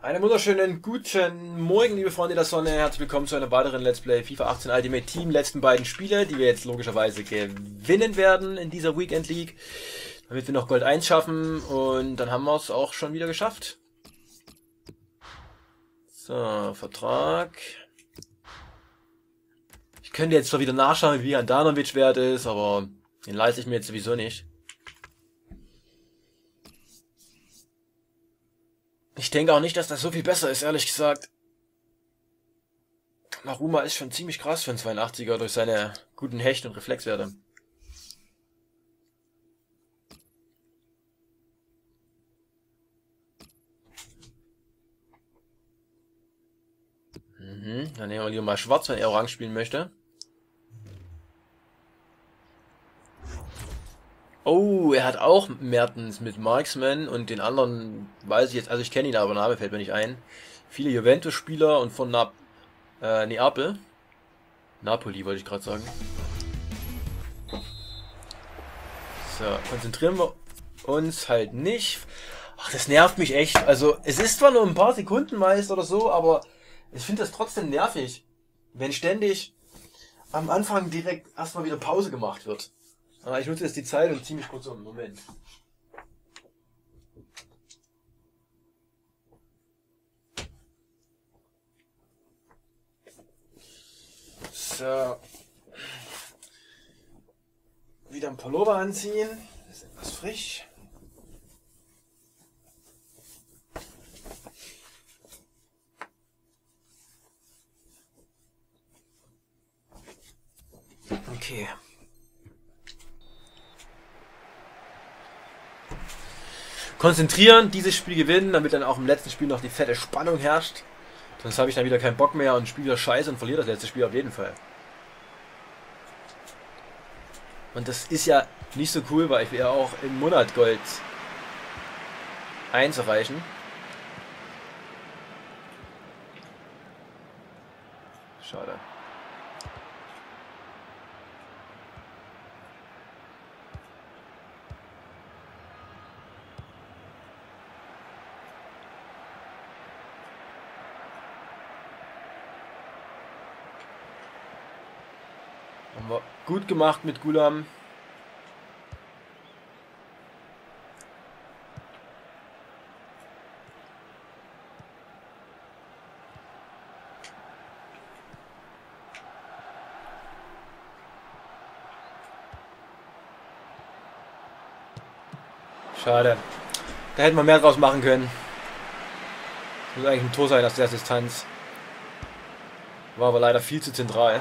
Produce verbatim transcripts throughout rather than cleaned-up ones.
Einen wunderschönen guten Morgen, liebe Freunde der Sonne. Herzlich willkommen zu einem weiteren Let's Play FIFA achtzehn Ultimate Team. Letzten beiden Spiele, die wir jetzt logischerweise gewinnen werden in dieser Weekend League. Damit wir noch Gold eins schaffen und dann haben wir es auch schon wieder geschafft. So, Vertrag. Ich könnte jetzt zwar wieder nachschauen, wie Handanovic wert ist, aber den leiste ich mir jetzt sowieso nicht. Ich denke auch nicht, dass das so viel besser ist, ehrlich gesagt. Donnarumma ist schon ziemlich krass für einen zweiundachtziger durch seine guten Hecht- und Reflexwerte. Mhm, dann nehmen wir lieber mal schwarz, wenn er orange spielen möchte. Oh, er hat auch Mertens mit Marksman und den anderen weiß ich jetzt, also ich kenne ihn, aber Name fällt mir nicht ein. Viele Juventus-Spieler und von Na äh, Neapel. Napoli wollte ich gerade sagen. So, konzentrieren wir uns halt nicht. Ach, das nervt mich echt. Also, es ist zwar nur ein paar Sekunden meist oder so, aber ich finde das trotzdem nervig, wenn ständig am Anfang direkt erstmal wieder Pause gemacht wird. Aber ich nutze jetzt die Zeit und ziehe mich kurz um. Moment. So. Wieder ein Pullover anziehen. Das ist etwas frisch. Okay. Konzentrieren, dieses Spiel gewinnen, damit dann auch im letzten Spiel noch die fette Spannung herrscht. Sonst habe ich dann wieder keinen Bock mehr und spiele wieder Scheiße und verliere das letzte Spiel auf jeden Fall. Und das ist ja nicht so cool, weil ich will ja auch im Monat Gold eins erreichen. Schade. Haben wir gut gemacht mit Gulam. Schade. Da hätten wir mehr draus machen können. Das muss eigentlich ein Tor sein aus der Distanz. War aber leider viel zu zentral.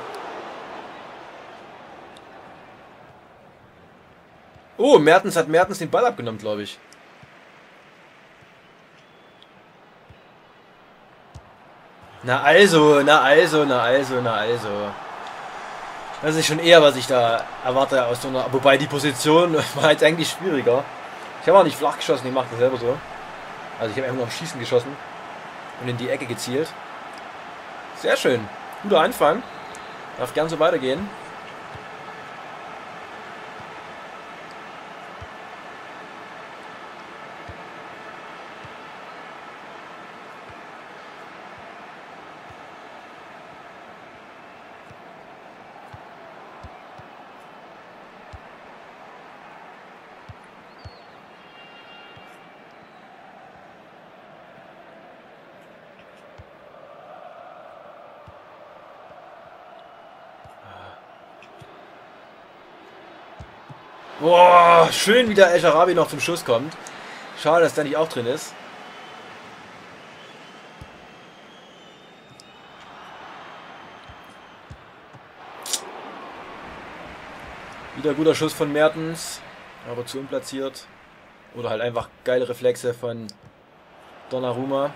Oh, Mertens hat Mertens den Ball abgenommen, glaube ich. Na also, na also, na also, na also. Das ist schon eher, was ich da erwarte aus so einer... Wobei die Position war jetzt eigentlich schwieriger. Ich habe auch nicht flach geschossen, ich mache das selber so. Also ich habe einfach nur auf Schießen geschossen und in die Ecke gezielt. Sehr schön. Guter Anfang. Darf gern so weitergehen. Boah, schön wie der El Arabi noch zum Schuss kommt. Schade, dass der nicht auch drin ist. Wieder guter Schuss von Mertens, aber zu unplatziert. Oder halt einfach geile Reflexe von Donnarumma.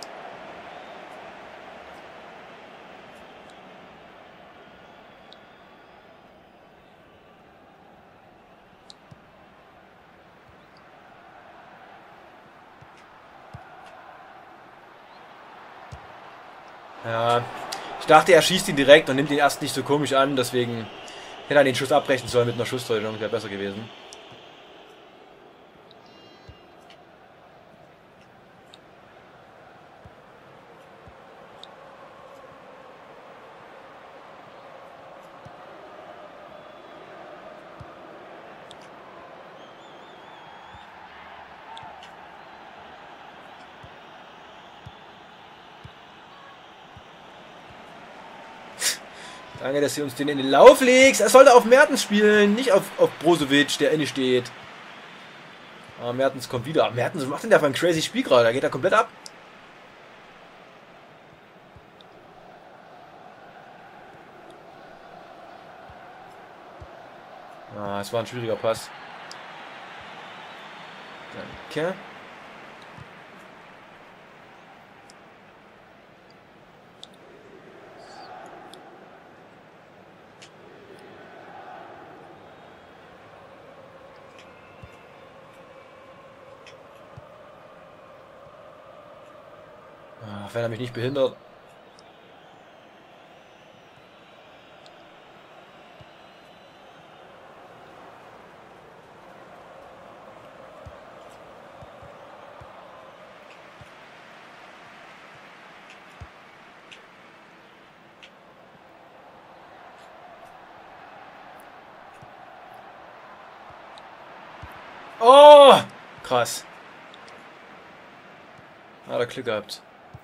Ja, ich dachte, er schießt ihn direkt und nimmt ihn erst nicht so komisch an, deswegen hätte er den Schuss abbrechen sollen mit einer Schusstäuschung, wäre besser gewesen. Danke, dass du uns den in den Lauf legst. Er sollte auf Mertens spielen, nicht auf, auf Brozovic, der inne steht. Ah, Mertens kommt wieder. Mertens, was macht denn der für ein crazy Spiel gerade? Da geht er komplett ab. Ah, es war ein schwieriger Pass. Danke. Ah, wenn er mich nicht behindert. Oh! Krass. Hat er Glück gehabt.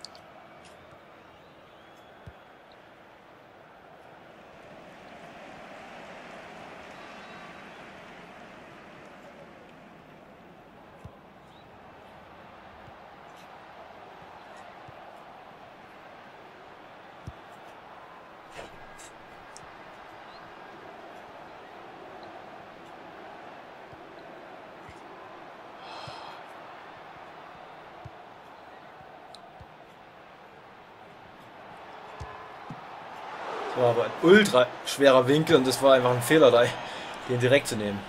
Das war aber ein ultra schwerer Winkel und das war einfach ein Fehler, da den direkt zu nehmen.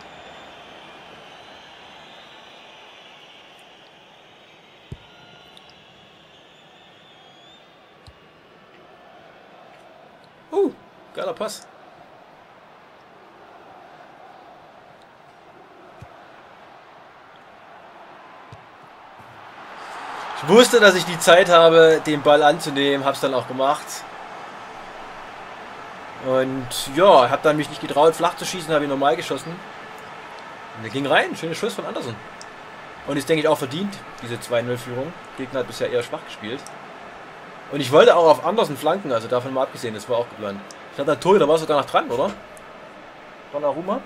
Uh, geiler Pass. Ich wusste, dass ich die Zeit habe, den Ball anzunehmen, hab's dann auch gemacht. Und ja, hab dann mich nicht getraut, flach zu schießen, habe ihn normal geschossen. Und der ging rein, schöner Schuss von Andersen. Und ist, denke ich, auch verdient, diese zwei null Führung. Gegner hat bisher eher schwach gespielt. Und ich wollte auch auf Andersen flanken, also davon mal abgesehen, das war auch geplant. Ich hatte der Tori, da war sogar noch dran, oder? Donnarumma?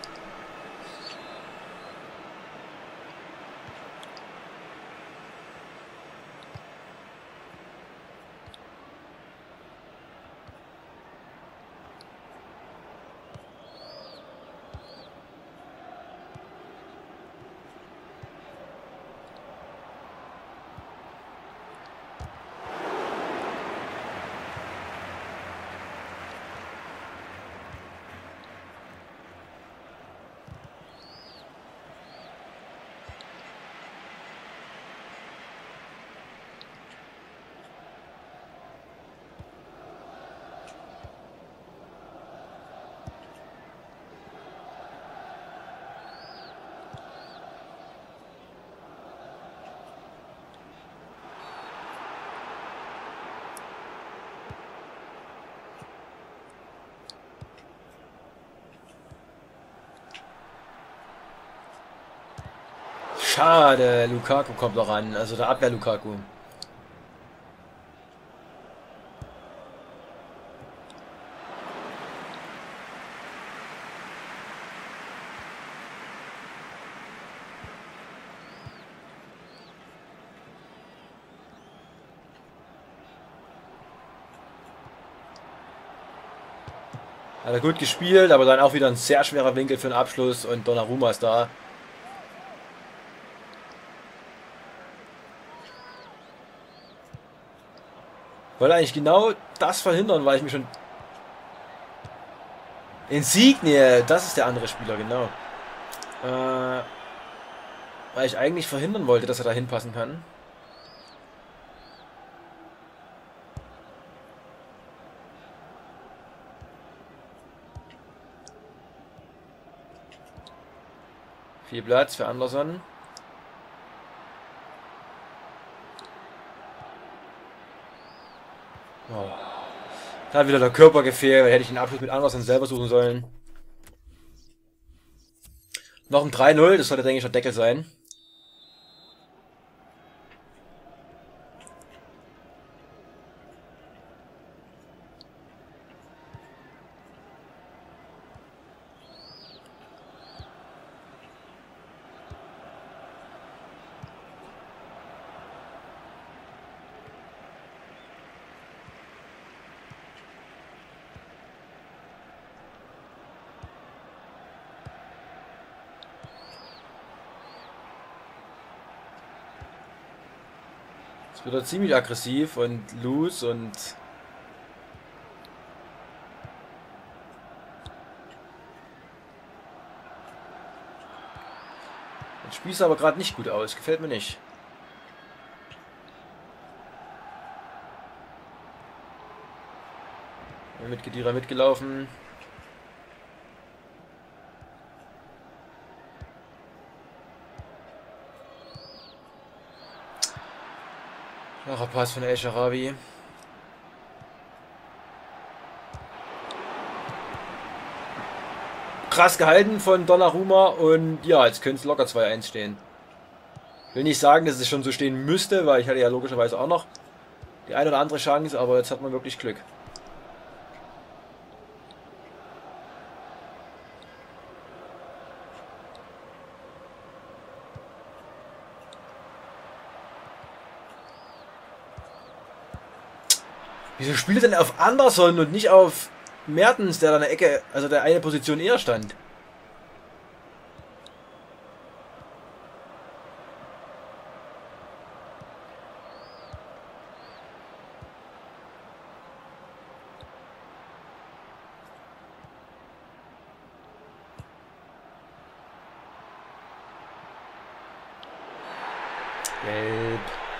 Schade, Lukaku kommt noch ran, also der Abwehr Lukaku. Hat er gut gespielt, aber dann auch wieder ein sehr schwerer Winkel für den Abschluss und Donnarumma ist da. Wollte eigentlich genau das verhindern, weil ich mich schon... Insigne, das ist der andere Spieler, genau. Äh, weil ich eigentlich verhindern wollte, dass er da hinpassen kann. Viel Platz für Anderson. Oh. Da hat wieder der Körper gefehlt, hätte ich den Abschluss mit Anderson selber suchen sollen. Noch ein drei null, das sollte, denke ich, der Deckel sein. Jetzt wird er ziemlich aggressiv und loose und... Das Spiel sah aber gerade nicht gut aus. Gefällt mir nicht. Mit Khedira mitgelaufen. Noch ein Pass von El Sharawi. Krass gehalten von Donnarumma und ja, jetzt könnte es locker zwei eins stehen. Will nicht sagen, dass es schon so stehen müsste, weil ich hatte ja logischerweise auch noch die eine oder andere Chance, aber jetzt hat man wirklich Glück. Wieso spielt er denn auf Anderson und nicht auf Mertens, der da in der Ecke, also der eine Position eher stand? Gelb.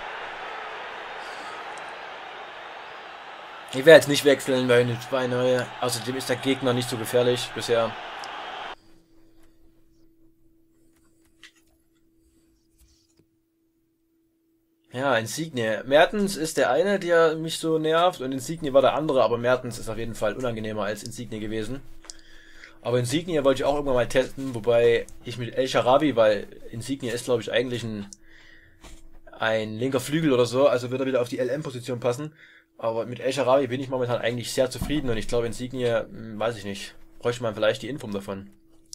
Ich werde jetzt nicht wechseln, weil eine zwei neue. Außerdem ist der Gegner nicht so gefährlich bisher. Ja, Insigne. Mertens ist der eine, der mich so nervt, und Insigne war der andere, aber Mertens ist auf jeden Fall unangenehmer als Insigne gewesen. Aber Insigne wollte ich auch irgendwann mal testen, wobei ich mit El Sharawi, weil Insigne ist, glaube ich, eigentlich ein, ein linker Flügel oder so, also wird er wieder auf die L M-Position passen. Aber mit El Sharawi bin ich momentan eigentlich sehr zufrieden und ich glaube Insigne, hm, weiß ich nicht, bräuchte man vielleicht die Info davon.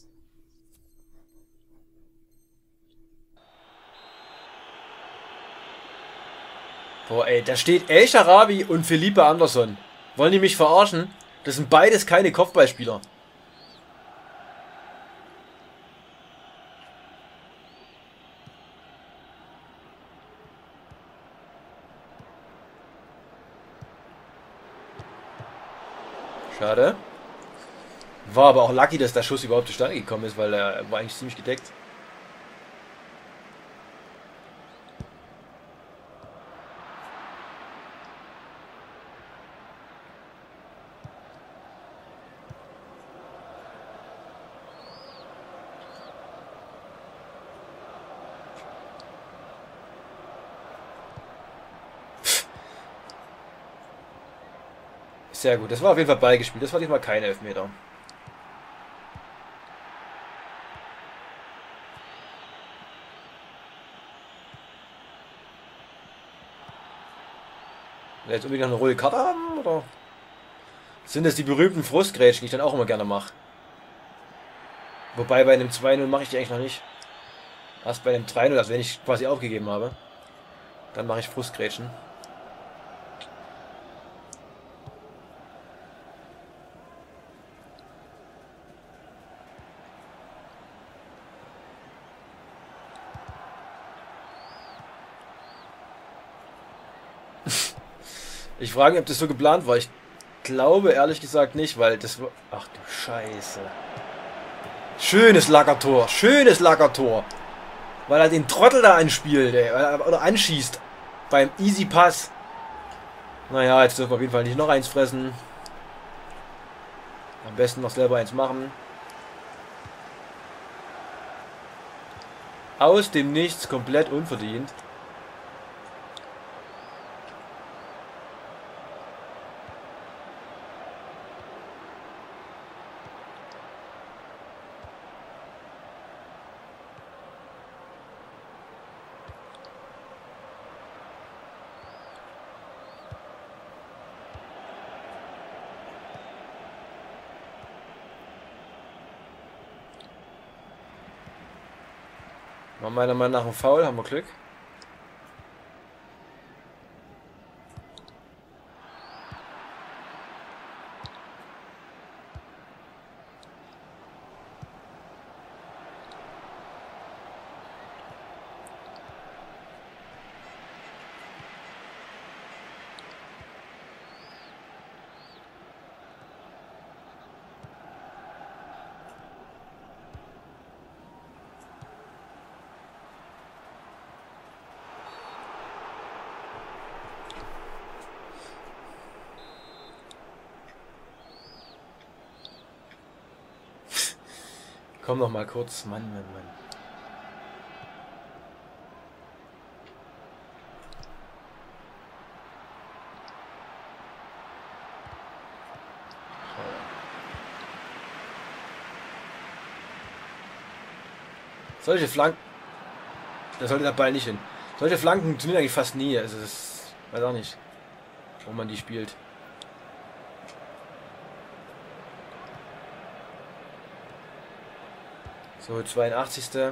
Boah ey, da steht El Sharawi und Felipe Anderson. Wollen die mich verarschen? Das sind beides keine Kopfballspieler. Schade. War aber auch lucky, dass der Schuss überhaupt zustande gekommen ist, weil er war eigentlich ziemlich gedeckt. Sehr gut, das war auf jeden Fall beigespielt. Das war diesmal kein Elfmeter. Will jetzt unbedingt noch eine rote Karte haben, oder? Sind das die berühmten Frustgrätschen, die ich dann auch immer gerne mache? Wobei bei einem zwei null mache ich die eigentlich noch nicht. Erst bei einem drei null, also wenn ich quasi aufgegeben habe, dann mache ich Frustgrätschen. Ich frage mich, ob das so geplant war. Ich glaube ehrlich gesagt nicht, weil das war... Ach du Scheiße. Schönes Lackertor. Schönes Lackertor. Weil er den Trottel da anspielt, ey. Oder anschießt. Beim Easy Pass. Naja, jetzt dürfen wir auf jeden Fall nicht noch eins fressen. Am besten noch selber eins machen. Aus dem Nichts, komplett unverdient. War meiner Meinung nach ein Foul, haben wir Glück. Komm noch mal kurz. Mann, Mann, Mann. Solche Flanken. Da sollte der Ball nicht hin. Solche Flanken funktionieren eigentlich fast nie. Also das weiß auch nicht, wo man die spielt. So, zweiundachtzigste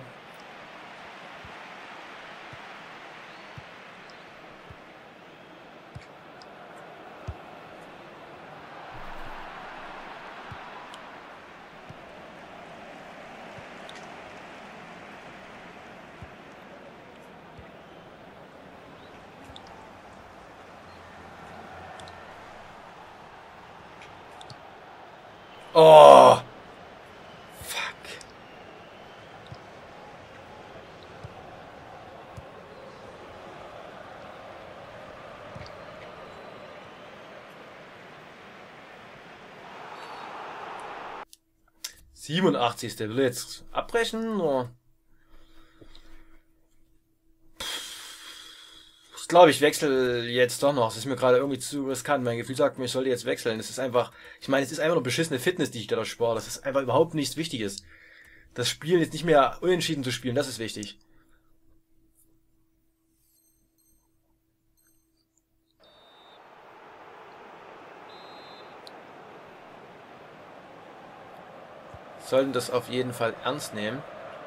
Oh! Fuck. siebenundachtzigste Will er jetzt abbrechen? Oder? Ich glaube, ich wechsle jetzt doch noch. Das ist mir gerade irgendwie zu riskant. Mein Gefühl sagt mir, ich sollte jetzt wechseln. Das ist einfach, ich meine, es ist einfach nur beschissene Fitness, die ich da spare. Das ist einfach überhaupt nichts Wichtiges. Das Spiel jetzt nicht mehr unentschieden zu spielen, das ist wichtig. Sollten das auf jeden Fall ernst nehmen.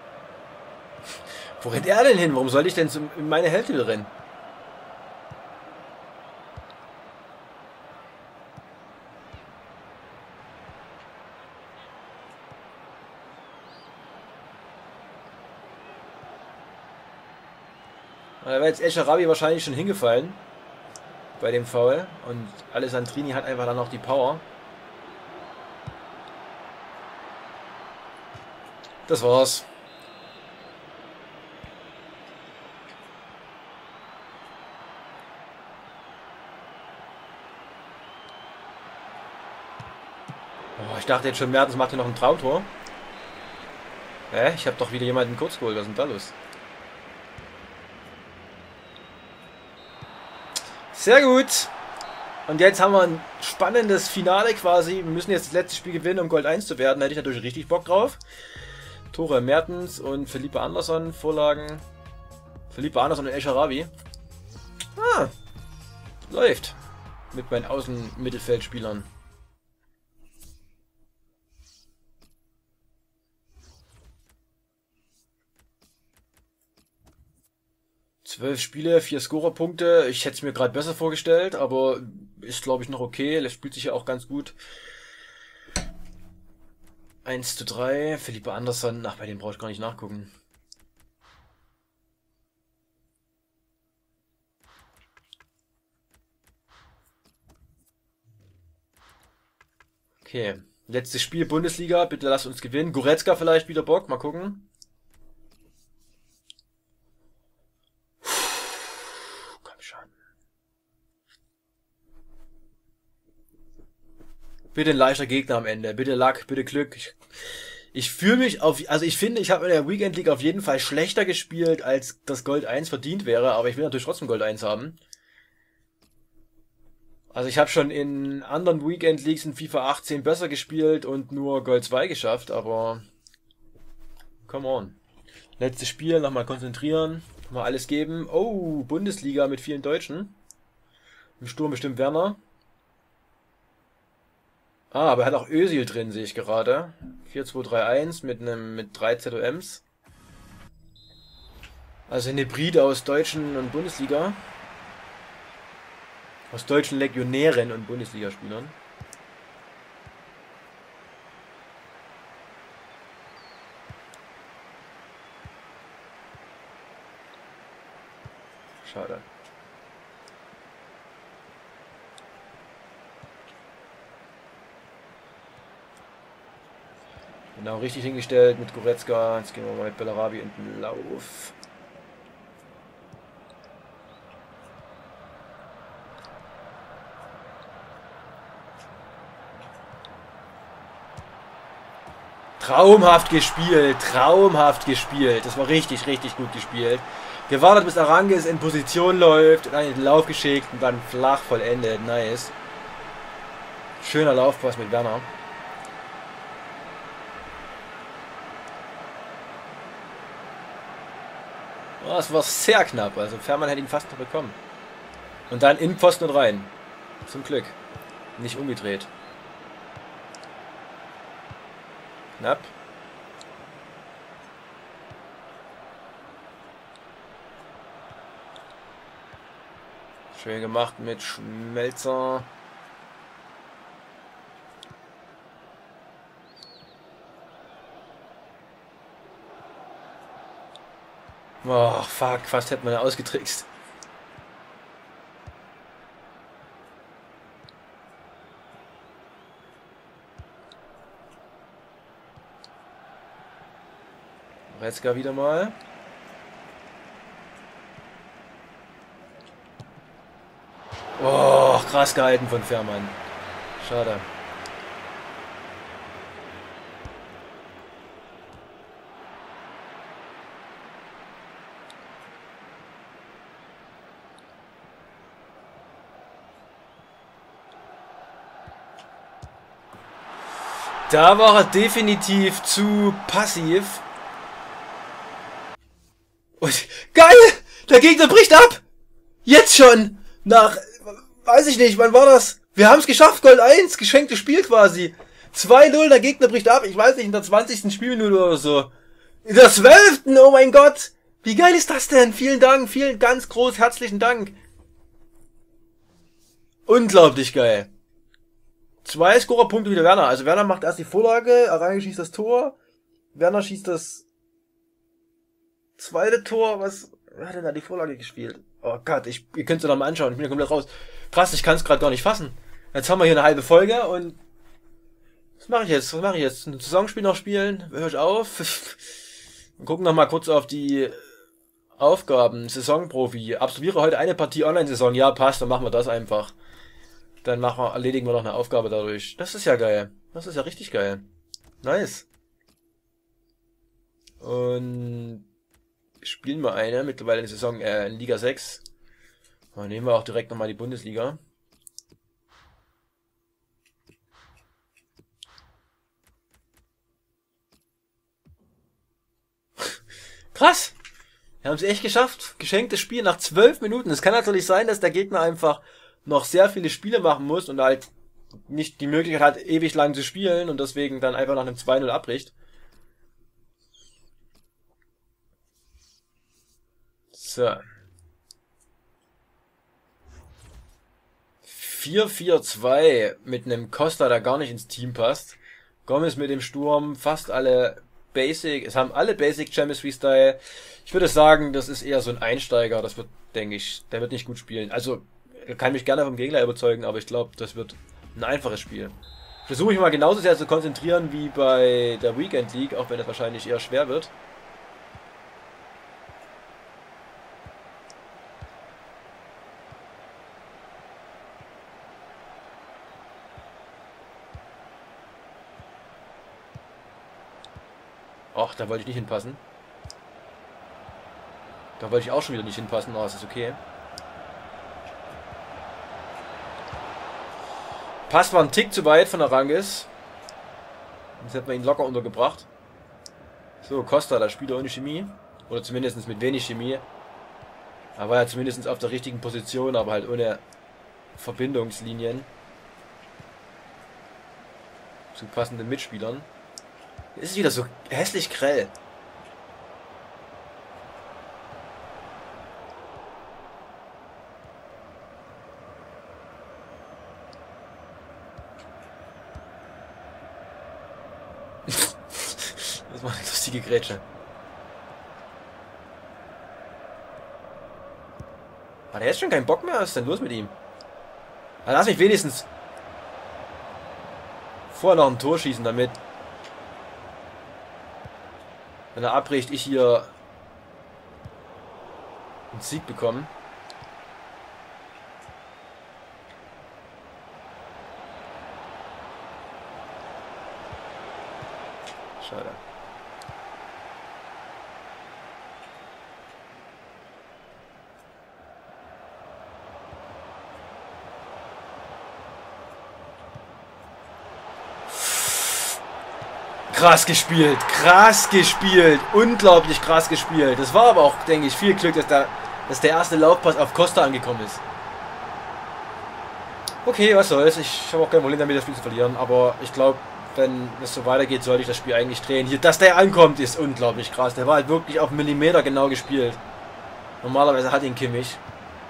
Wo rennt er denn hin? Warum soll ich denn in meine Hälfte rennen? Da wäre jetzt El Shaarawy wahrscheinlich schon hingefallen bei dem Foul und Alessandrini hat einfach dann noch die Power. Das war's. Oh, ich dachte jetzt schon, Mertens macht hier noch ein Traumtor. Hä? Ich habe doch wieder jemanden kurz geholt. Was ist denn da los? Sehr gut. Und jetzt haben wir ein spannendes Finale quasi. Wir müssen jetzt das letzte Spiel gewinnen, um Gold eins zu werden. Da hätte ich natürlich richtig Bock drauf. Tore Mertens und Felipe Anderson. Vorlagen. Felipe Anderson und El Shaarawy. Ah, läuft. Mit meinen Außenmittelfeldspielern. Zwölf Spiele, vier Scorerpunkte. Ich hätte es mir gerade besser vorgestellt, aber ist, glaube ich, noch okay. Er spielt sich ja auch ganz gut. eins zu drei. Felipe Anderson. Ach, bei dem brauche ich gar nicht nachgucken. Okay. Letztes Spiel Bundesliga. Bitte lasst uns gewinnen. Goretzka vielleicht wieder Bock. Mal gucken. Bitte ein leichter Gegner am Ende. Bitte Luck, bitte Glück. Ich, ich fühle mich auf... Also ich finde, ich habe in der Weekend League auf jeden Fall schlechter gespielt, als das Gold eins verdient wäre. Aber ich will natürlich trotzdem Gold eins haben. Also ich habe schon in anderen Weekend Leagues in FIFA achtzehn besser gespielt und nur Gold zwei geschafft. Aber... Come on. Letztes Spiel, nochmal konzentrieren. Nochmal alles geben. Oh, Bundesliga mit vielen Deutschen. Im Sturm bestimmt Werner. Ah, aber er hat auch Özil drin, sehe ich gerade. vier zwei drei eins mit einem mit drei Z O Ms. Also ein Hybrid aus Deutschen und Bundesliga. Aus deutschen Legionären und Bundesligaspielern. Schade. Genau, richtig hingestellt mit Goretzka. Jetzt gehen wir mal mit Bellarabi in den Lauf. Traumhaft gespielt, traumhaft gespielt. Das war richtig, richtig gut gespielt. Gewartet, bis Arangues in Position läuft, dann in den Lauf geschickt und dann flach vollendet. Nice. Schöner Laufpass mit Werner. Oh, das war sehr knapp. Also Fährmann hätte ihn fast noch bekommen. Und dann in Pfosten und rein. Zum Glück. Nicht umgedreht. Knapp. Schön gemacht mit Schmelzer. Oh, fuck. Fast hätte man ja ausgetrickst. Retzka wieder mal. Oh, krass gehalten von Fährmann. Schade. Da war er definitiv zu passiv. Und geil! Der Gegner bricht ab! Jetzt schon! Nach, weiß ich nicht, wann war das? Wir haben es geschafft, Gold eins, geschenktes Spiel quasi. zwei null, der Gegner bricht ab, ich weiß nicht, in der zwanzigsten Spielminute oder so. In der zwölften, oh mein Gott! Wie geil ist das denn? Vielen Dank, vielen ganz groß herzlichen Dank. Unglaublich geil. Zwei Scorerpunkte wieder Werner. Also Werner macht erst die Vorlage, Arangues schießt das Tor. Werner schießt das zweite Tor. Was, wer hat denn da die Vorlage gespielt? Oh Gott, ich, ihr könnt es ja noch mal anschauen. Ich bin ja komplett raus. Krass, ich kann es gerade gar nicht fassen. Jetzt haben wir hier eine halbe Folge und was mache ich jetzt? Was mache ich jetzt? Ein Saisonspiel noch spielen? Hör ich auf? Wir gucken noch mal kurz auf die Aufgaben. Saisonprofi. Absolviere heute eine Partie Online-Saison. Ja, passt, dann machen wir das einfach. Dann machen wir, erledigen wir noch eine Aufgabe dadurch. Das ist ja geil. Das ist ja richtig geil. Nice. Und spielen wir eine, mittlerweile in der Saison äh, in Liga sechs. Dann nehmen wir auch direkt nochmal die Bundesliga. Krass! Wir haben es echt geschafft. Geschenktes Spiel nach zwölf Minuten. Es kann natürlich sein, dass der Gegner einfach noch sehr viele Spiele machen muss und halt nicht die Möglichkeit hat, ewig lang zu spielen und deswegen dann einfach nach einem zwei null abbricht. So. vier vier zwei mit einem Costa, der gar nicht ins Team passt. Gomez mit dem Sturm, fast alle Basic, es haben alle Basic Chemistry Style. Ich würde sagen, das ist eher so ein Einsteiger, das wird, denke ich, der wird nicht gut spielen. Also, er kann mich gerne vom Gegner überzeugen, aber ich glaube, das wird ein einfaches Spiel. Versuche ich mal genauso sehr zu konzentrieren wie bei der Weekend League, auch wenn es wahrscheinlich eher schwer wird. Ach, da wollte ich nicht hinpassen. Da wollte ich auch schon wieder nicht hinpassen, aber es ist okay. Pass war ein Tick zu weit von Arangues. Jetzt hätten wir ihn locker untergebracht. So, Costa, da spielt er ohne Chemie. Oder zumindest mit wenig Chemie. Er war ja zumindest auf der richtigen Position, aber halt ohne Verbindungslinien zu passenden Mitspielern. Ist es wieder so hässlich grell. Das war eine lustige Grätsche. Hat er jetzt schon keinen Bock mehr? Was ist denn los mit ihm? Na, lass mich wenigstens vorher noch ein Tor schießen, damit, wenn er abbricht, ich hier einen Sieg bekomme. Schade. Krass gespielt, krass gespielt, unglaublich krass gespielt. Das war aber auch, denke ich, viel Glück, dass, da, dass der erste Laufpass auf Costa angekommen ist. Okay, was soll's. Ich habe auch kein Problem damit, das Spiel zu verlieren. Aber ich glaube, wenn es so weitergeht, sollte ich das Spiel eigentlich drehen. Hier, dass der ankommt, ist unglaublich krass. Der war halt wirklich auf Millimeter genau gespielt. Normalerweise hat ihn Kimmich.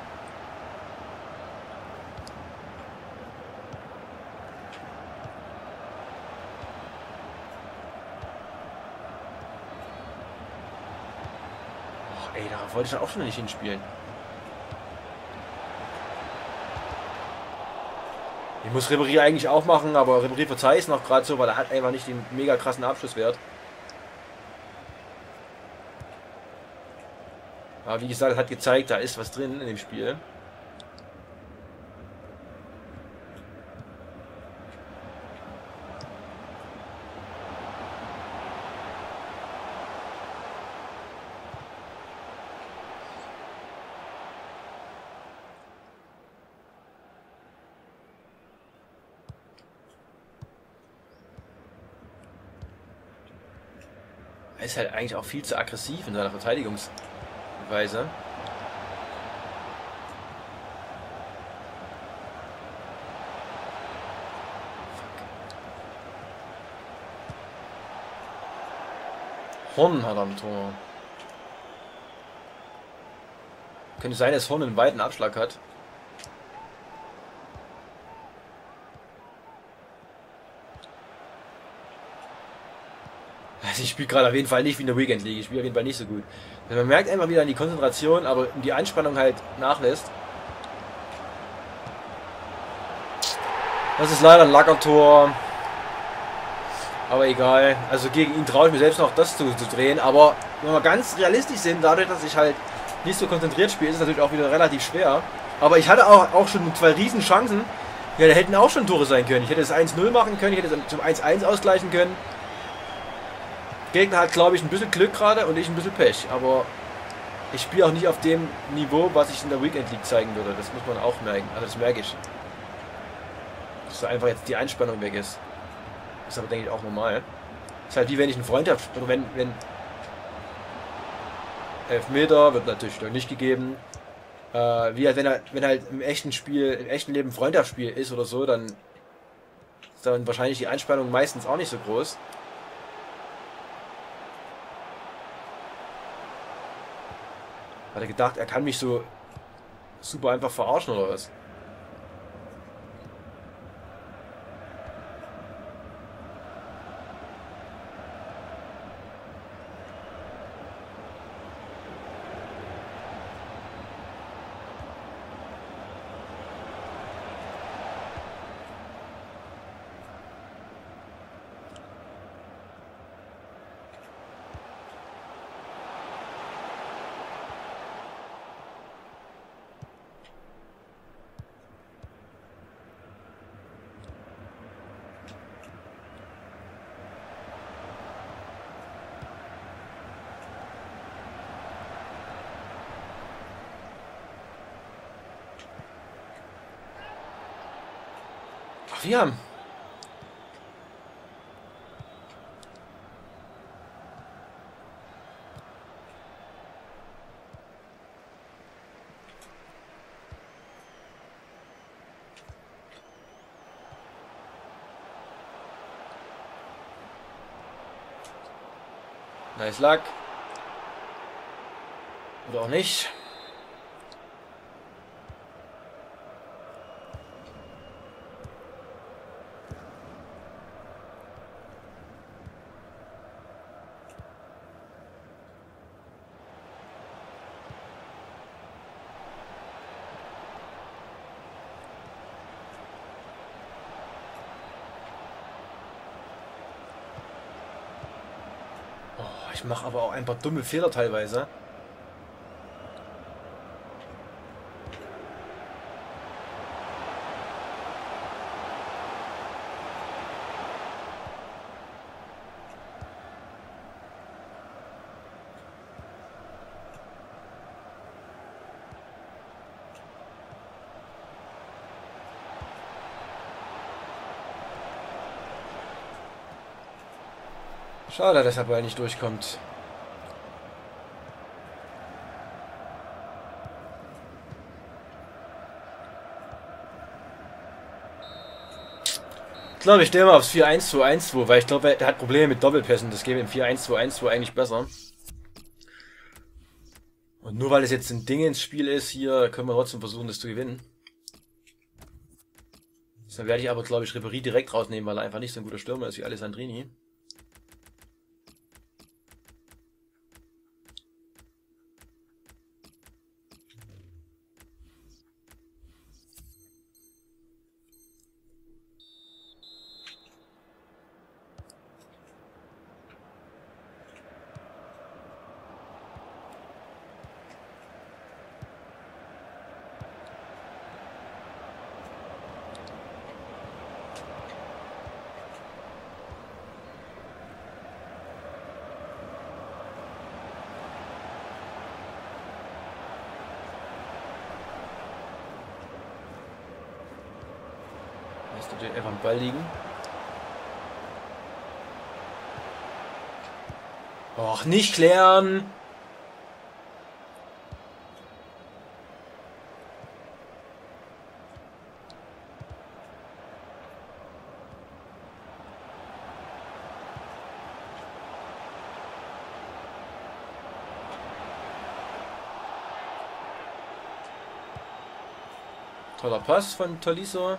Ey, da wollte ich dann auch schon nicht hinspielen. Ich muss Ribéry eigentlich auch machen, aber Ribéry verzeiht es noch gerade so, weil er hat einfach nicht den mega krassen Abschlusswert. Aber wie gesagt, hat gezeigt, da ist was drin in dem Spiel. Er ist halt eigentlich auch viel zu aggressiv in seiner Verteidigungsweise. Horn hat am Tor. Könnte sein, dass Horn einen weiten Abschlag hat. Also ich spiele gerade auf jeden Fall nicht wie in der Weekend League. Ich spiele auf jeden Fall nicht so gut. Also man merkt einfach wieder an die Konzentration, aber die Anspannung halt nachlässt. Das ist leider ein Lackertor. Aber egal. Also gegen ihn traue ich mir selbst noch das zu, zu drehen. Aber wenn wir ganz realistisch sind, dadurch, dass ich halt nicht so konzentriert spiele, ist es natürlich auch wieder relativ schwer. Aber ich hatte auch, auch schon zwei riesen Chancen. Ja, da hätten auch schon Tore sein können. Ich hätte das eins null machen können, ich hätte es zum eins eins ausgleichen können. Gegner hat, glaube ich, ein bisschen Glück gerade und ich ein bisschen Pech. Aber ich spiele auch nicht auf dem Niveau, was ich in der Weekend League zeigen würde. Das muss man auch merken. Also das merke ich. Dass da einfach jetzt die Einspannung weg ist. Ist aber, denke ich, auch normal. Ist halt wie wenn ich einen Freund habe. Oder wenn, wenn Elfmeter wird natürlich noch nicht gegeben. Äh, wie halt, wenn, er, wenn halt im echten Spiel, im echten Leben ein Freundschaftsspiel ist oder so, dann ist dann wahrscheinlich die Einspannung meistens auch nicht so groß. Hat er gedacht, er kann mich so super einfach verarschen oder was? Ach, wir haben. Nice Luck. Oder auch nicht. Ich mache aber auch ein paar dumme Fehler teilweise. Schade, dass der Ball nicht durchkommt. Ich glaube, ich stehe mal aufs vier eins zwei eins zwei, weil ich glaube, der hat Probleme mit Doppelpässen. Das geht im vier eins zwei eins zwei eigentlich besser. Und nur weil es jetzt ein Ding ins Spiel ist, hier können wir trotzdem versuchen, das zu gewinnen. Dann werde ich aber, glaube ich, Ribéry direkt rausnehmen, weil er einfach nicht so ein guter Stürmer ist wie Alessandrini. Lässt natürlich einfach am Ball liegen. Och, nicht klären! Toller Pass von Tolisso.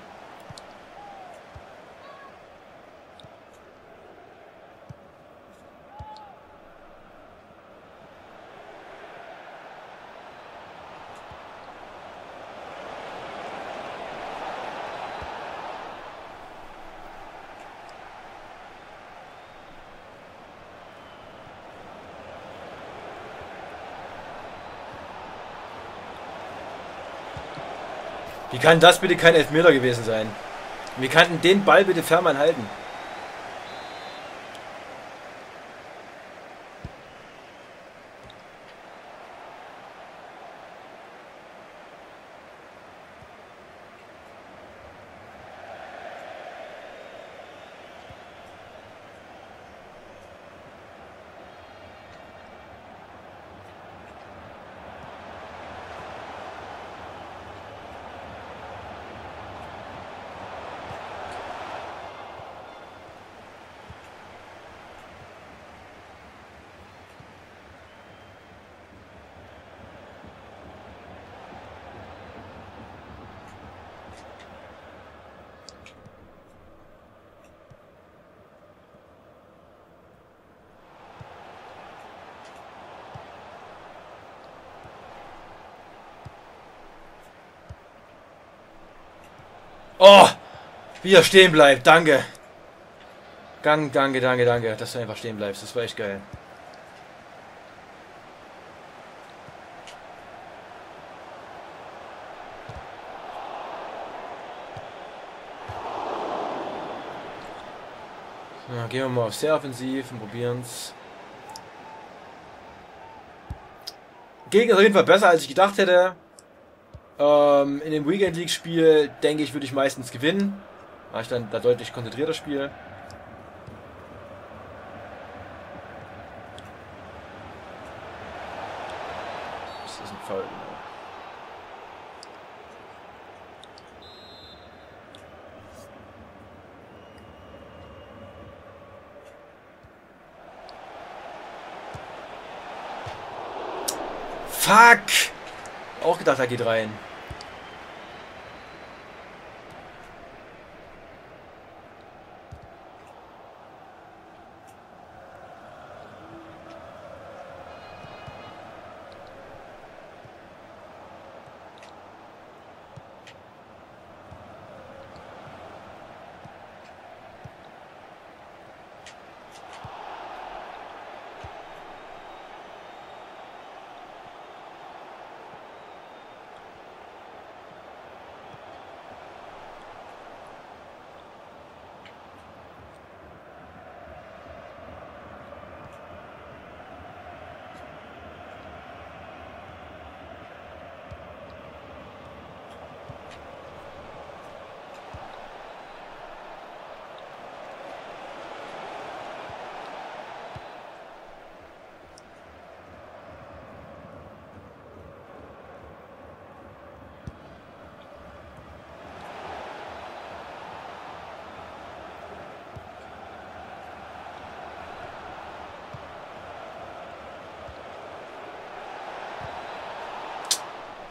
Wie kann das bitte kein Elfmeter gewesen sein? Wie kann denn den Ball bitte Fährmann halten? Oh, wie er stehen bleibt, danke. Gang, danke, danke, danke, dass du einfach stehen bleibst, das war echt geil. So, gehen wir mal auf sehr offensiv und probieren es. Gegner ist auf jeden Fall besser, als ich gedacht hätte. Ähm, in dem Weekend League Spiel, denke ich, würde ich meistens gewinnen. War ich dann da deutlich konzentrierter Spiel. Das ist ein Foul. Fuck! Auch gedacht, er geht rein.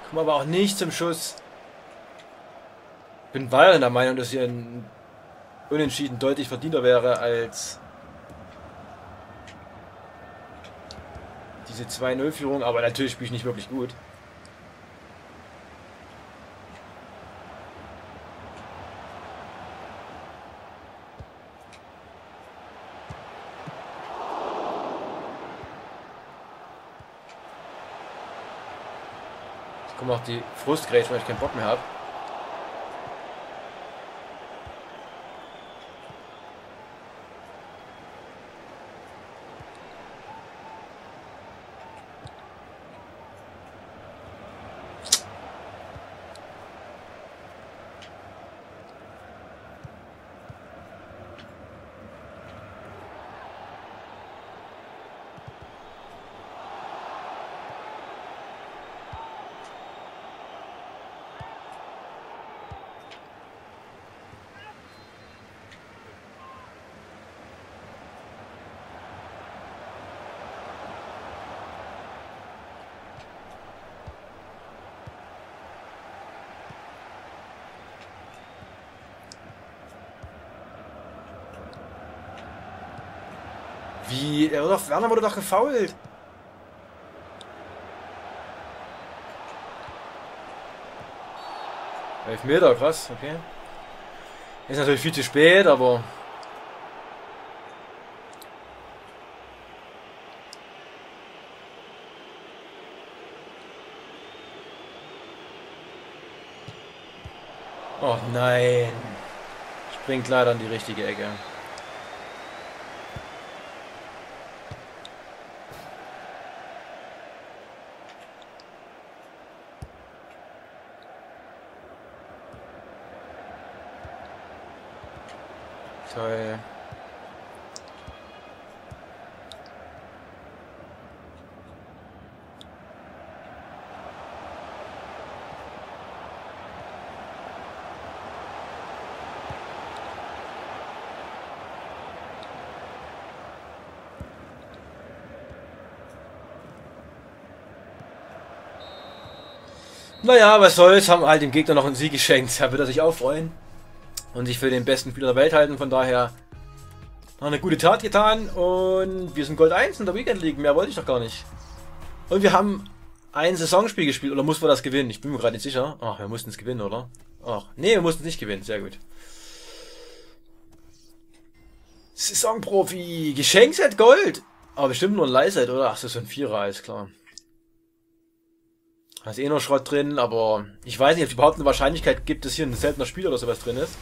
Kommen aber auch nicht zum Schuss. Bin weiterhin der Meinung, dass hier ein Unentschieden deutlich verdienter wäre als diese zwei null Führung, aber natürlich spiele ich nicht wirklich gut. Jetzt kommt auch die Frustgrätsche, weil ich keinen Bock mehr habe. Wie? Der wurde doch, Werner wurde doch gefoult. elf Meter, krass, okay. Ist natürlich viel zu spät, aber... Oh nein. Springt leider in die richtige Ecke. Toll. Naja, was soll's, haben halt dem Gegner noch einen Sieg geschenkt. Da wird er sich auch freuen und sich für den besten Spieler der Welt halten. Von daher noch eine gute Tat getan und wir sind Gold eins in der Weekend League. Mehr wollte ich doch gar nicht. Und wir haben ein Saisonspiel gespielt. Oder mussten wir das gewinnen? Ich bin mir gerade nicht sicher. Ach, wir mussten es gewinnen, oder? Ach, nee, wir mussten es nicht gewinnen. Sehr gut. Saisonprofi. Geschenkset Gold. Aber bestimmt nur ein Leihset, oder? Ach, das ist so ein Vierer, alles klar. Da ist eh noch Schrott drin, aber ich weiß nicht, ob es überhaupt eine Wahrscheinlichkeit gibt, dass hier ein seltener Spiel oder sowas drin ist.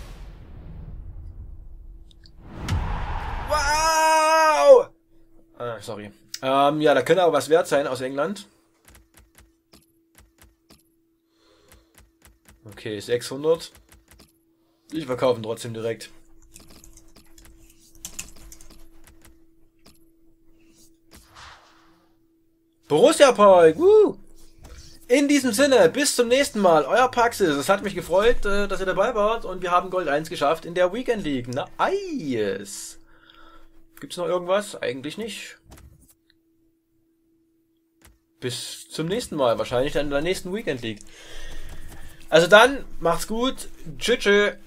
Wow! Ah, sorry. Ähm, ja, da könnte aber was wert sein aus England. Okay, sechshundert. Ich verkaufe ihn trotzdem direkt. Borussia Park! Woo! In diesem Sinne, bis zum nächsten Mal, euer Paxis. Es hat mich gefreut, dass ihr dabei wart und wir haben Gold eins geschafft in der Weekend League. Nice! Gibt's noch irgendwas? Eigentlich nicht. Bis zum nächsten Mal, wahrscheinlich dann in der nächsten Weekend League. Also dann, macht's gut. Tschüss. Tschüss.